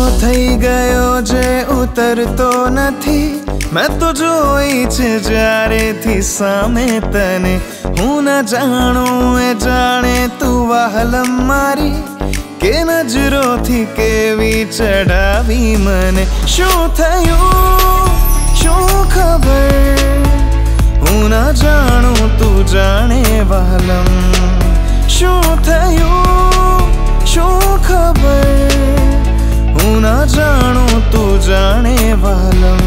થઈ ગયો જે ઉતરતો નથી। मैं तो જોઈ છે જ્યારેથી સામે તને। હું ન જાણું એ જાણે તું વાહલમ મારી કે નજરોથી કેવી ચડાવી મને। શું થયું શું ખબર હું ન જાણું તું જાણે વાહલમ। શું થયું શું ખબર હું ન જાણું તું જાણે વાહલમ।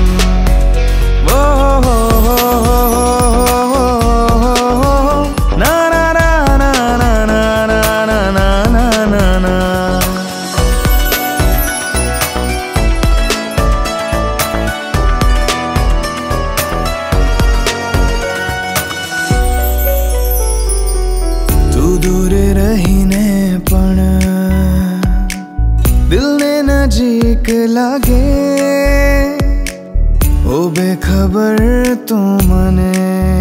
दूर रहीने पण दिल ने नजीक लागे। ओ बेखबर तू मने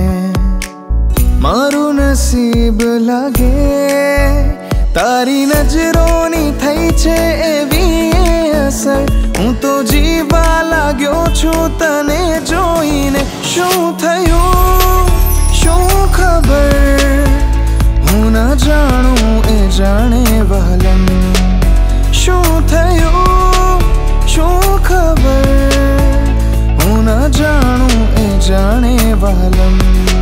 मारू नसीब लागे। तारी नजरोनी थई छे एवी असर हूँ तो जीवा लाग्यो छू तने जोईने। शू थयुं शू खबर हूँ न जाणुं ए जाणे वाहलम। शू थयुं शू खबर हूँ न जाणुं ए जाणे वाहलम।